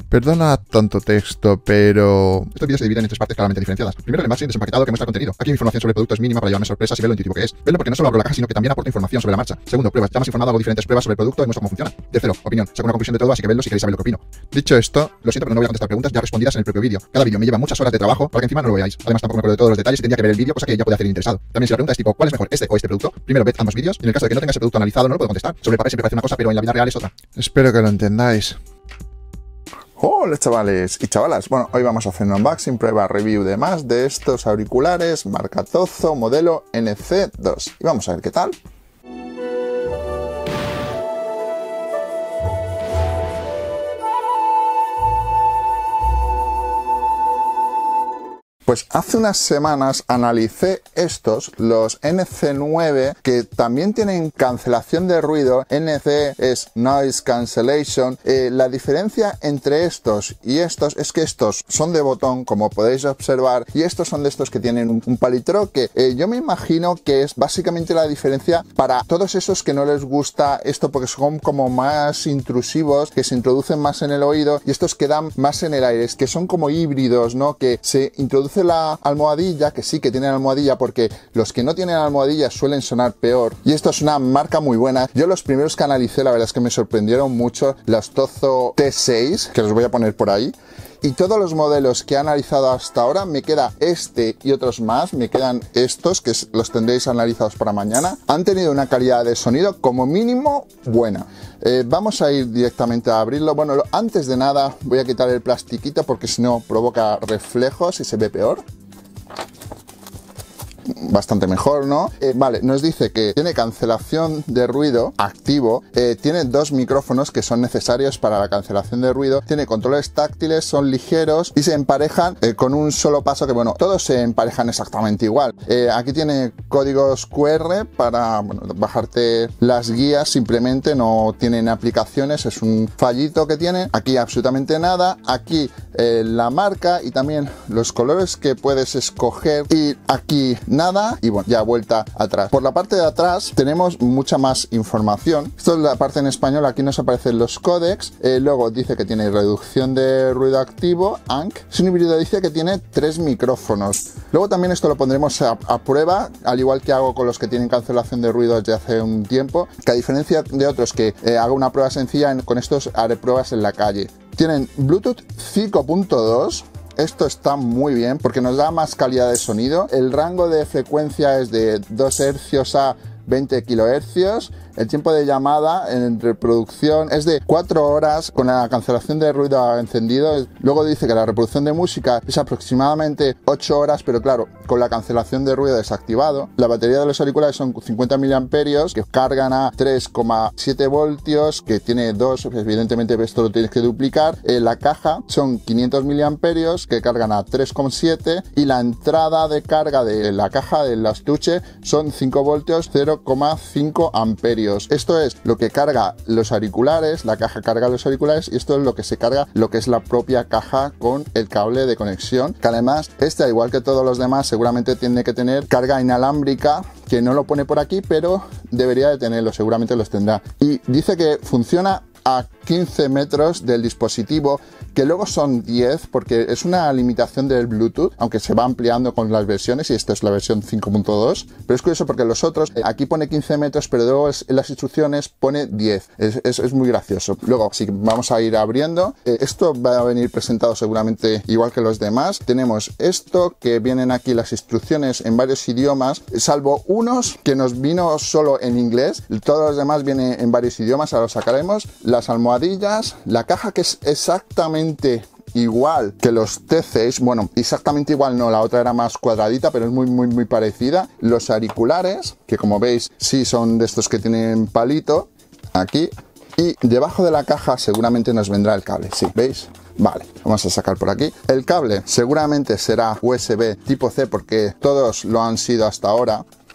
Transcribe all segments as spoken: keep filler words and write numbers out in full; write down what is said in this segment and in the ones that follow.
Perdona tanto texto, pero... Estos vídeos se dividen en tres partes claramente diferenciadas. Primero, el unboxing desempaquetado que muestra contenido. Aquí hay información sobre el producto es mínima para llevarme sorpresas y ver lo intuitivo que es. Verlo porque no solo abro la caja, sino que también aporta información sobre la marcha. Segundo, pruebas. Ya más informado, hago diferentes pruebas sobre el producto y muestro cómo funciona. Tercero, opinión. Saco una conclusión de todo, así que vedlo si queréis saber lo que opino. Dicho esto, Lo siento, pero no voy a contestar preguntas ya respondidas en el propio vídeo. Cada vídeo me lleva muchas horas de trabajo para que encima no lo veáis. Además, tampoco me acuerdo de todos los detalles y tendría que ver el vídeo, cosa que ya puede hacer el interesado. También si la pregunta es tipo, ¿cuál es mejor, este o este producto? Primero ved ambos vídeos y en el caso de que no tengas el producto analizado no lo puedo contestar. Sobre el papel siempre parece una cosa, pero en la vida real es otra. espero que lo entendáis. Hola chavales y chavalas, bueno, hoy vamos a hacer un unboxing, prueba, review de más de estos auriculares marca Tozo, modelo N C dos. Y vamos a ver qué tal. Pues hace unas semanas analicé estos, los N C nueve, que también tienen cancelación de ruido. N C es Noise Cancellation. Eh, la diferencia entre estos y estos es que estos son de botón, como podéis observar, y estos son de estos que tienen un, un palitroque. Eh, yo me imagino que es básicamente la diferencia para todos esos que no les gusta esto porque son como más intrusivos, que se introducen más en el oído, y estos que dan más en el aire, que son como híbridos, ¿no? Que se introduce la almohadilla, que sí que tienen almohadilla, porque los que no tienen almohadilla suelen sonar peor, y esto es una marca muy buena. Yo los primeros que analicé, la verdad es que me sorprendieron mucho, los Tozo T seis, que los voy a poner por ahí. Y todos los modelos que he analizado hasta ahora, me queda este y otros más, me quedan estos, que los tendréis analizados para mañana. Han tenido una calidad de sonido como mínimo buena. Eh, vamos a ir directamente a abrirlo. Bueno, lo, antes de nada voy a quitar el plastiquito porque si no provoca reflejos y se ve peor. Bastante mejor, ¿no? Eh, vale, nos dice que tiene cancelación de ruido activo, eh, tiene dos micrófonos que son necesarios para la cancelación de ruido, tiene controles táctiles, son ligeros y se emparejan eh, con un solo paso, que bueno, todos se emparejan exactamente igual. Eh, aquí tiene códigos Q R para bueno, bajarte las guías, simplemente no tienen aplicaciones, es un fallito que tiene. Aquí absolutamente nada, aquí eh, la marca y también los colores que puedes escoger, y aquí nada, y bueno, ya vuelta atrás. Por la parte de atrás tenemos mucha más información. Esto es la parte en español, aquí nos aparecen los códecs, eh, luego dice que tiene reducción de ruido activo, A N C, es un híbrido, dice que tiene tres micrófonos. Luego también esto lo pondremos a, a prueba, al igual que hago con los que tienen cancelación de ruido desde hace un tiempo, que a diferencia de otros que eh, hago una prueba sencilla, con estos haré pruebas en la calle. Tienen Bluetooth cinco punto dos. Esto está muy bien porque nos da más calidad de sonido. El rango de frecuencia es de dos hercios a veinte kilohercios. El tiempo de llamada en reproducción es de cuatro horas con la cancelación de ruido encendido. Luego dice que la reproducción de música es aproximadamente ocho horas, pero claro, con la cancelación de ruido desactivado. La batería de los auriculares son cincuenta miliamperios que cargan a tres coma siete voltios, que tiene dos, evidentemente esto lo tienes que duplicar. Eh, la caja son quinientos miliamperios que cargan a tres coma siete, y la entrada de carga de la caja del estuche son cinco voltios, cero coma cinco amperios. Esto es lo que carga los auriculares, la caja carga los auriculares, y esto es lo que se carga, lo que es la propia caja con el cable de conexión, que además este, al igual que todos los demás, seguramente tiene que tener carga inalámbrica, que no lo pone por aquí, pero debería de tenerlo, seguramente los tendrá. Y dice que funciona a quince metros del dispositivo, que luego son diez porque es una limitación del Bluetooth, aunque se va ampliando con las versiones, y esta es la versión cinco punto dos, pero es curioso porque los otros, aquí pone quince metros, pero luego en las instrucciones pone diez, es, es, es muy gracioso. Luego, si vamos a ir abriendo, eh, esto va a venir presentado seguramente igual que los demás. Tenemos esto, que vienen aquí las instrucciones en varios idiomas, salvo unos que nos vino solo en inglés, todos los demás vienen en varios idiomas, ahora lo sacaremos. Las almohadillas, la caja, que es exactamente igual que los T seis, bueno, exactamente igual no, la otra era más cuadradita, pero es muy muy muy parecida. Los auriculares, que como veis sí son de estos que tienen palito aquí, y debajo de la caja seguramente nos vendrá el cable, sí, ¿veis? Vale, vamos a sacar por aquí. El cable seguramente será U S B tipo C porque todos lo han sido hasta ahora.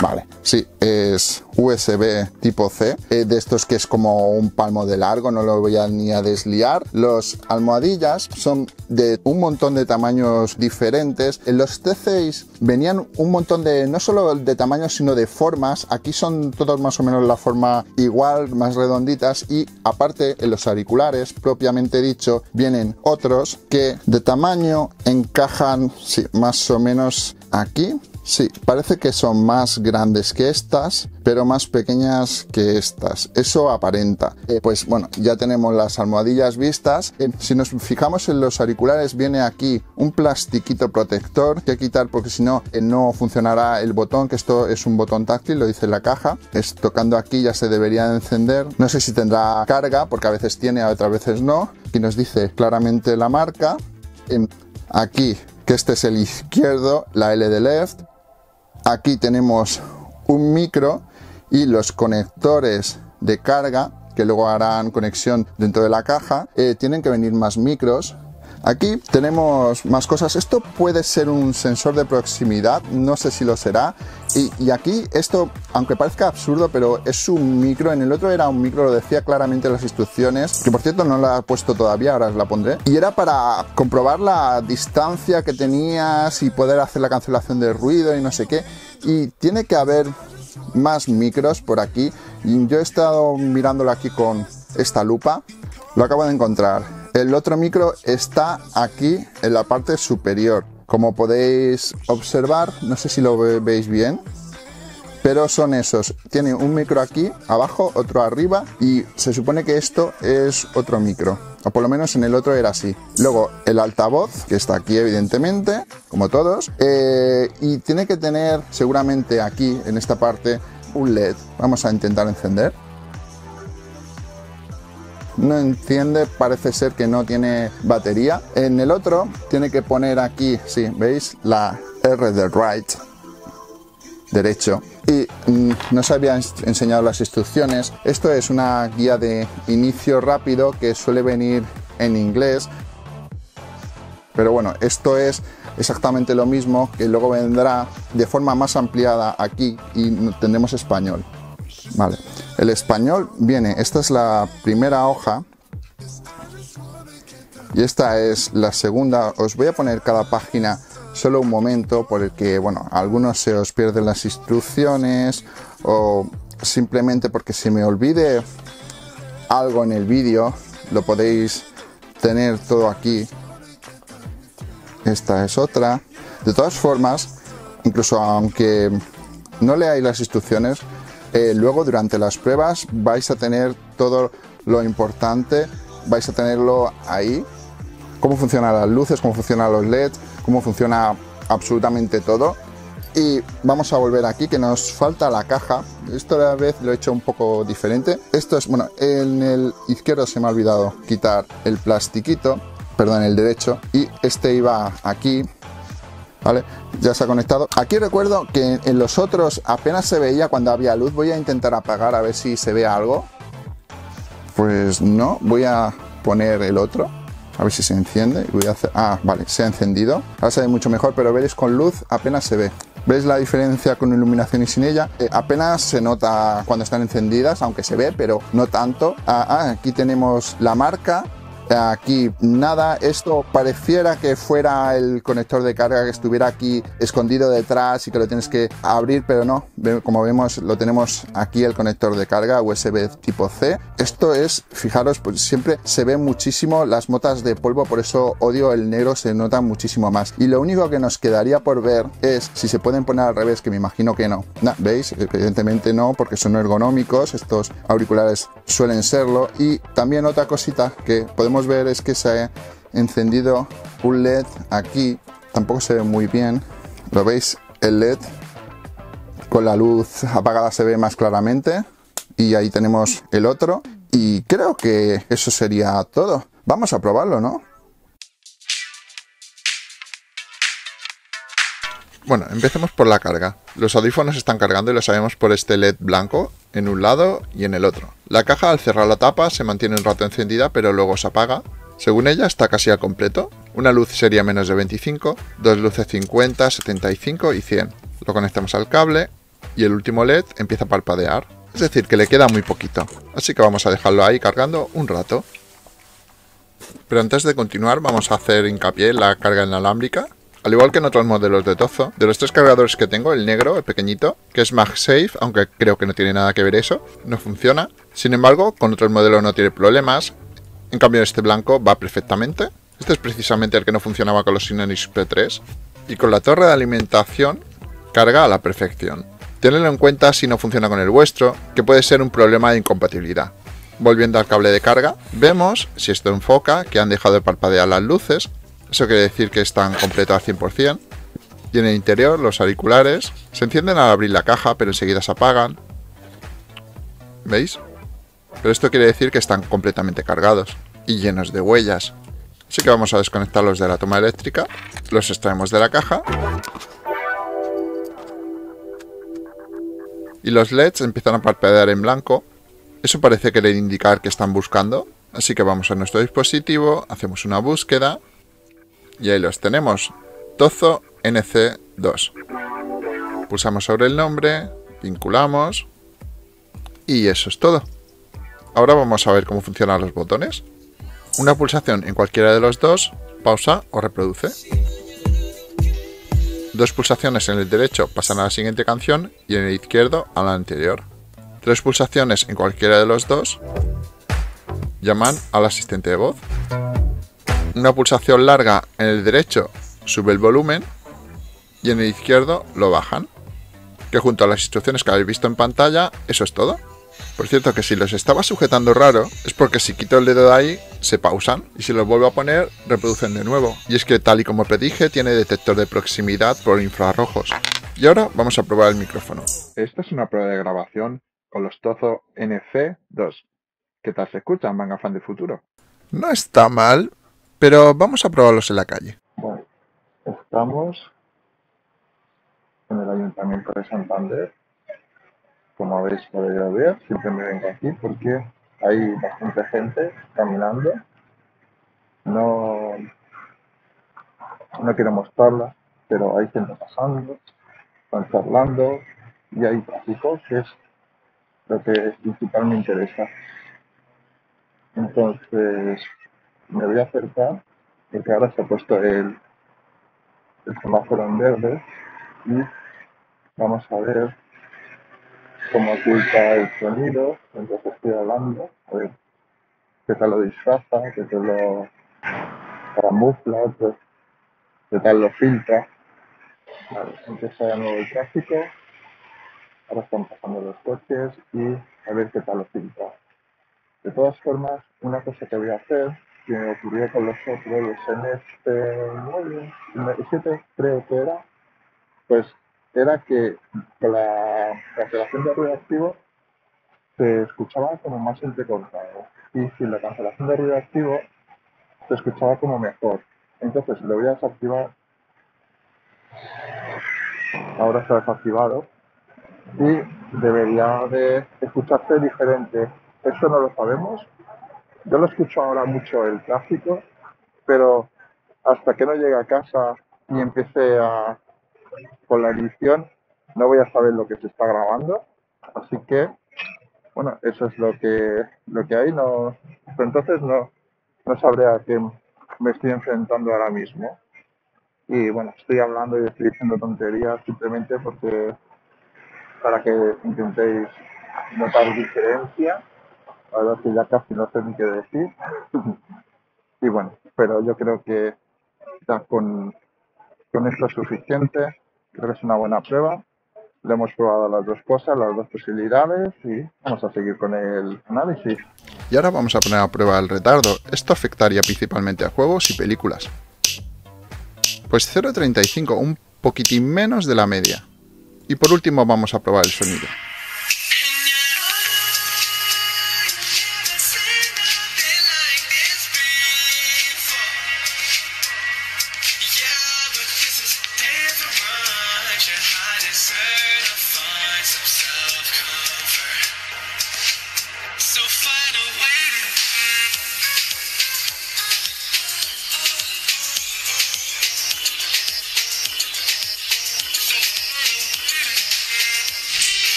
Vale, sí, es U S B tipo C, eh, de estos que es como un palmo de largo, no lo voy a ni a desliar. Los almohadillas son de un montón de tamaños diferentes. En los T seis venían un montón de, no solo de tamaños, sino de formas. Aquí son todos más o menos la forma igual, más redonditas, y aparte en los auriculares, propiamente dicho, vienen otros que de tamaño encajan, sí, más o menos aquí. Sí, parece que son más grandes que estas, pero más pequeñas que estas. Eso aparenta. Eh, pues bueno, ya tenemos las almohadillas vistas. Eh, si nos fijamos en los auriculares, viene aquí un plastiquito protector que quitar porque si no, eh, no funcionará el botón, que esto es un botón táctil, lo dice en la caja. Es tocando aquí ya se debería encender. No sé si tendrá carga, porque a veces tiene, a otras veces no. Aquí nos dice claramente la marca. Eh, aquí, que este es el izquierdo, la L de left. Aquí tenemos un micro y los conectores de carga que luego harán conexión dentro de la caja. Eh, tienen que venir más micros. Aquí tenemos más cosas. Esto puede ser un sensor de proximidad, no sé si lo será. Y, y aquí esto, aunque parezca absurdo, pero es un micro. En el otro era un micro, lo decía claramente en las instrucciones, que por cierto no la he puesto todavía, ahora os la pondré. Y era para comprobar la distancia que tenías y poder hacer la cancelación de ruido y no sé qué. Y tiene que haber más micros por aquí. Y yo he estado mirándolo aquí con esta lupa, lo acabo de encontrar. El otro micro está aquí en la parte superior. Como podéis observar, no sé si lo veis bien, pero son esos. Tiene un micro aquí abajo, otro arriba, y se supone que esto es otro micro, o por lo menos en el otro era así. Luego el altavoz, que está aquí evidentemente, como todos, eh, y tiene que tener seguramente aquí, en esta parte, un L E D. Vamos a intentar encender. No enciende, parece ser que no tiene batería. En el otro tiene que poner aquí, sí, ¿veis? La R de right, derecho. Y mmm, no se habían enseñado las instrucciones. Esto es una guía de inicio rápido que suele venir en inglés. Pero bueno, esto es exactamente lo mismo, que luego vendrá de forma más ampliada aquí y tendremos español. Vale, el español viene, esta es la primera hoja y esta es la segunda. Os voy a poner cada página solo un momento porque, bueno, a algunos se os pierden las instrucciones o simplemente porque se me olvide algo en el vídeo, lo podéis tener todo aquí. Esta es otra. De todas formas, incluso aunque no leáis las instrucciones, Eh, luego durante las pruebas vais a tener todo lo importante, vais a tenerlo ahí, cómo funcionan las luces, cómo funcionan los L E D, cómo funciona absolutamente todo. Y vamos a volver aquí, que nos falta la caja. Esto a la vez lo he hecho un poco diferente. Esto es, bueno, en el izquierdo se me ha olvidado quitar el plastiquito, perdón, el derecho, y este iba aquí. Vale, ya se ha conectado. Aquí recuerdo que en los otros apenas se veía cuando había luz. Voy a intentar apagar a ver si se ve algo. Pues no, voy a poner el otro a ver si se enciende. Voy a hacer... Ah, vale, se ha encendido. Ahora se ve mucho mejor, pero veréis con luz apenas se ve. ¿Veis la diferencia con iluminación y sin ella? Eh, apenas se nota cuando están encendidas, aunque se ve, pero no tanto. Ah, ah, aquí tenemos la marca. Aquí nada, esto pareciera que fuera el conector de carga que estuviera aquí escondido detrás y que lo tienes que abrir, pero no, como vemos lo tenemos aquí el conector de carga U S B tipo C. Esto es, fijaros, pues siempre se ve muchísimo las motas de polvo, por eso odio el negro, se nota muchísimo más. Y lo único que nos quedaría por ver es si se pueden poner al revés, que me imagino que no. Nah, ¿veis? Evidentemente no, porque son ergonómicos, estos auriculares suelen serlo. Y también otra cosita que podemos ver es que se ha encendido un L E D aquí, tampoco se ve muy bien, lo veis, el L E D con la luz apagada se ve más claramente, y ahí tenemos el otro, y creo que eso sería todo. Vamos a probarlo, ¿no? Bueno, empecemos por la carga. Los audífonos están cargando y lo sabemos por este L E D blanco en un lado y en el otro. La caja, al cerrar la tapa, se mantiene un rato encendida, pero luego se apaga. Según ella, está casi a completo. Una luz sería menos de veinticinco, dos luces cincuenta, setenta y cinco y cien. Lo conectamos al cable y el último L E D empieza a parpadear. Es decir, que le queda muy poquito. Así que vamos a dejarlo ahí cargando un rato. Pero antes de continuar vamos a hacer hincapié en la carga inalámbrica. Al igual que en otros modelos de Tozo, de los tres cargadores que tengo, el negro, el pequeñito, que es MagSafe, aunque creo que no tiene nada que ver eso, no funciona. Sin embargo, con otros modelos no tiene problemas. En cambio, este blanco va perfectamente. Este es precisamente el que no funcionaba con los Synology P tres. Y con la torre de alimentación, carga a la perfección. Tenedlo en cuenta si no funciona con el vuestro, que puede ser un problema de incompatibilidad. Volviendo al cable de carga, vemos, si esto enfoca, que han dejado de parpadear las luces. Eso quiere decir que están completos al cien por cien. Y en el interior, los auriculares se encienden al abrir la caja, pero enseguida se apagan. ¿Veis? Pero esto quiere decir que están completamente cargados y llenos de huellas. Así que vamos a desconectarlos de la toma eléctrica, los extraemos de la caja. Y los L E Ds empiezan a parpadear en blanco. Eso parece querer indicar que están buscando. Así que vamos a nuestro dispositivo, hacemos una búsqueda. Y ahí los tenemos. Tozo N C dos. Pulsamos sobre el nombre, vinculamos. Y eso es todo. Ahora vamos a ver cómo funcionan los botones. Una pulsación en cualquiera de los dos, pausa o reproduce. Dos pulsaciones en el derecho pasan a la siguiente canción y en el izquierdo a la anterior. Tres pulsaciones en cualquiera de los dos llaman al asistente de voz. Una pulsación larga en el derecho sube el volumen y en el izquierdo lo bajan. Que junto a las instrucciones que habéis visto en pantalla, eso es todo. Por cierto, que si los estaba sujetando raro, es porque si quito el dedo de ahí, se pausan. Y si los vuelvo a poner, reproducen de nuevo. Y es que, tal y como predije, tiene detector de proximidad por infrarrojos. Y ahora vamos a probar el micrófono. Esta es una prueba de grabación con los Tozo N C dos. ¿Qué tal se escuchan, Manga Fan del futuro? No está mal, pero vamos a probarlos en la calle. Bueno, estamos en el Ayuntamiento de Santander. Como habéis podido ver, siempre me vengo aquí porque hay bastante gente caminando. No, no quiero mostrarla, pero hay gente pasando, están charlando y hay tráfico, que es lo que principalmente me interesa. Entonces, me voy a acercar porque ahora se ha puesto el, el semáforo en verde y vamos a ver cómo oculta el sonido mientras estoy hablando. A ver qué tal lo disfraza, qué tal lo camufla, pues, qué tal lo filtra. Vale, empieza de nuevo el tráfico. Ahora están pasando los coches y a ver qué tal lo filtra. De todas formas, una cosa que voy a hacer, que me ocurrió con los otros, los N F nueve, N F siete creo que era, pues era que con la cancelación de ruido activo se escuchaba como más entrecortado. Y sin la cancelación de ruido activo se escuchaba como mejor. Entonces lo voy a desactivar. Ahora está desactivado. Y debería de escucharse diferente. Eso no lo sabemos. Yo lo escucho ahora mucho el tráfico, pero hasta que no llegue a casa y empiece a, con la edición, no voy a saber lo que se está grabando. Así que, bueno, eso es lo que, lo que hay. No, pero entonces no, no sabré a qué me estoy enfrentando ahora mismo. Y bueno, estoy hablando y estoy diciendo tonterías simplemente porque para que intentéis notar diferencia. La verdad es que ya casi no sé ni qué decir. Y bueno, pero yo creo que ya con, con esto es suficiente. Creo que es una buena prueba. Le hemos probado las dos cosas, las dos posibilidades y vamos a seguir con el análisis. Y ahora vamos a poner a prueba el retardo. Esto afectaría principalmente a juegos y películas. Pues cero coma treinta y cinco, un poquitín menos de la media. Y por último vamos a probar el sonido.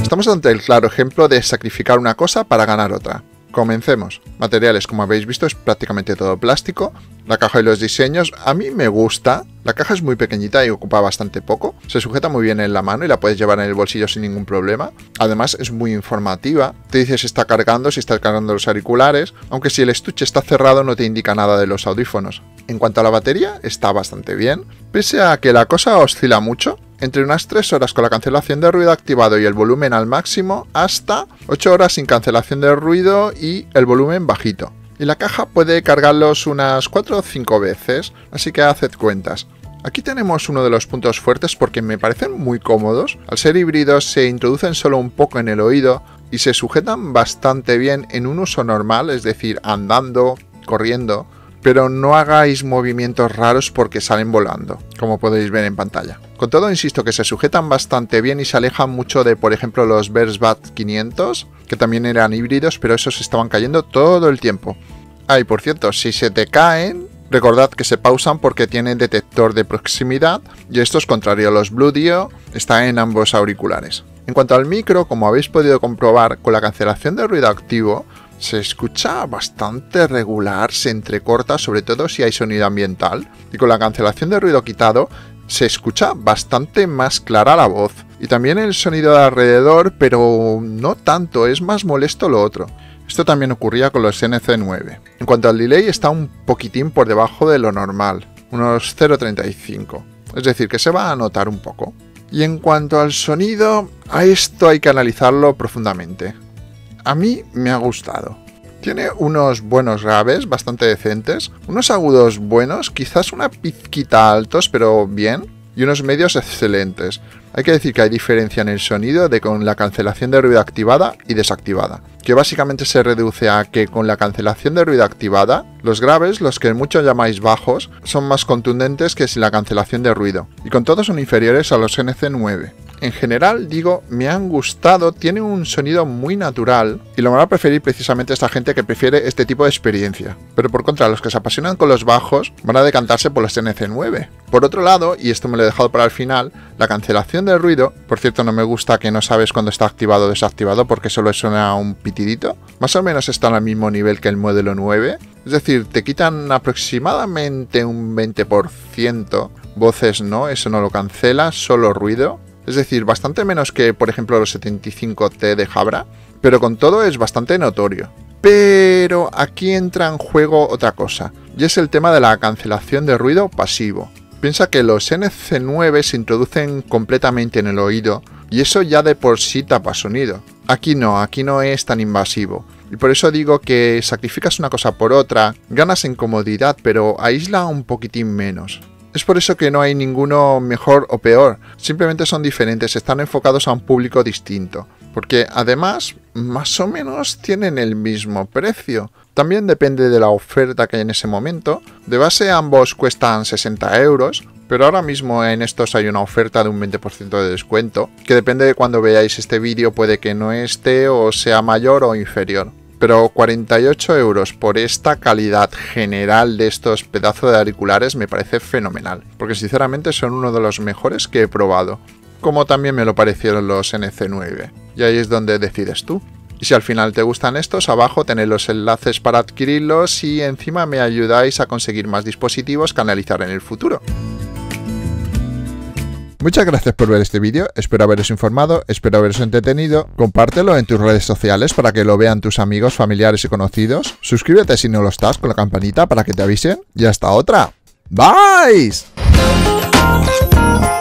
Estamos ante el claro ejemplo de sacrificar una cosa para ganar otra. Comencemos. Materiales, como habéis visto, es prácticamente todo plástico. La caja y los diseños a mí me gusta. La caja es muy pequeñita y ocupa bastante poco. Se sujeta muy bien en la mano y la puedes llevar en el bolsillo sin ningún problema. Además es muy informativa. Te dice si está cargando, si está cargando los auriculares. Aunque si el estuche está cerrado no te indica nada de los audífonos. En cuanto a la batería, está bastante bien. Pese a que la cosa oscila mucho, entre unas tres horas con la cancelación de ruido activado y el volumen al máximo, hasta ocho horas sin cancelación de ruido y el volumen bajito. Y la caja puede cargarlos unas cuatro o cinco veces, así que haced cuentas. Aquí tenemos uno de los puntos fuertes porque me parecen muy cómodos. Al ser híbridos se introducen solo un poco en el oído y se sujetan bastante bien en un uso normal, es decir, andando, corriendo. Pero no hagáis movimientos raros porque salen volando, como podéis ver en pantalla. Con todo, insisto que se sujetan bastante bien y se alejan mucho de, por ejemplo, los Beats Buds quinientos, que también eran híbridos, pero esos estaban cayendo todo el tiempo. Ah, y por cierto, si se te caen, recordad que se pausan porque tienen detector de proximidad, y esto es contrario a los Bluetooth, está en ambos auriculares. En cuanto al micro, como habéis podido comprobar, con la cancelación de ruido activo, se escucha bastante regular, se entrecorta, sobre todo si hay sonido ambiental, y con la cancelación de ruido quitado se escucha bastante más clara la voz. Y también el sonido de alrededor, pero no tanto, es más molesto lo otro. Esto también ocurría con los N C nueve. En cuanto al delay, está un poquitín por debajo de lo normal, unos cero coma treinta y cinco, es decir, que se va a notar un poco. Y en cuanto al sonido, a esto hay que analizarlo profundamente. A mí me ha gustado. Tiene unos buenos graves bastante decentes, unos agudos buenos, quizás una pizquita altos, pero bien, y unos medios excelentes. Hay que decir que hay diferencia en el sonido de con la cancelación de ruido activada y desactivada, que básicamente se reduce a que con la cancelación de ruido activada, los graves, los que muchos llamáis bajos, son más contundentes que sin la cancelación de ruido, y con todo son inferiores a los N C nueve. En general, digo, me han gustado, tiene un sonido muy natural y lo van a preferir precisamente esta gente que prefiere este tipo de experiencia. Pero por contra, los que se apasionan con los bajos van a decantarse por los N C nueve. Por otro lado, y esto me lo he dejado para el final, la cancelación de ruido, por cierto no me gusta que no sabes cuándo está activado o desactivado porque solo suena un pitidito, más o menos está al mismo nivel que el modelo nueve, es decir, te quitan aproximadamente un veinte por ciento, voces no, eso no lo cancela, solo ruido. Es decir, bastante menos que, por ejemplo, los setenta y cinco T de Jabra, pero con todo es bastante notorio. Pero aquí entra en juego otra cosa, y es el tema de la cancelación de ruido pasivo. Piensa que los N C nueve se introducen completamente en el oído, y eso ya de por sí tapa sonido. Aquí no, aquí no es tan invasivo. Y por eso digo que sacrificas una cosa por otra, ganas en comodidad, pero aísla un poquitín menos. Es por eso que no hay ninguno mejor o peor, simplemente son diferentes, están enfocados a un público distinto, porque además más o menos tienen el mismo precio. También depende de la oferta que hay en ese momento, de base ambos cuestan sesenta euros, pero ahora mismo en estos hay una oferta de un veinte por ciento de descuento, que depende de cuando veáis este vídeo puede que no esté o sea mayor o inferior. Pero cuarenta y ocho euros por esta calidad general de estos pedazos de auriculares me parece fenomenal, porque sinceramente son uno de los mejores que he probado, como también me lo parecieron los N C nueve, y ahí es donde decides tú. Y si al final te gustan estos, abajo tenéis los enlaces para adquirirlos y encima me ayudáis a conseguir más dispositivos que analizar en el futuro. Muchas gracias por ver este vídeo, espero haberos informado, espero haberos entretenido, compártelo en tus redes sociales para que lo vean tus amigos, familiares y conocidos, suscríbete si no lo estás con la campanita para que te avisen y hasta otra. ¡Bye!